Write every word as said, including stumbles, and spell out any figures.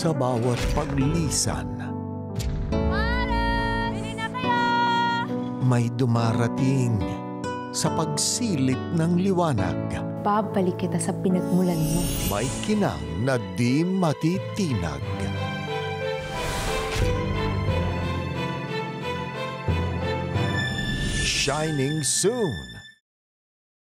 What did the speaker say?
sa bawat paglisan. Mare! Bili na kayo! May dumarating sa pagsilip ng liwanag. Babalik kita sa pinagmulan mo. May kinang na di matitinag. Shining soon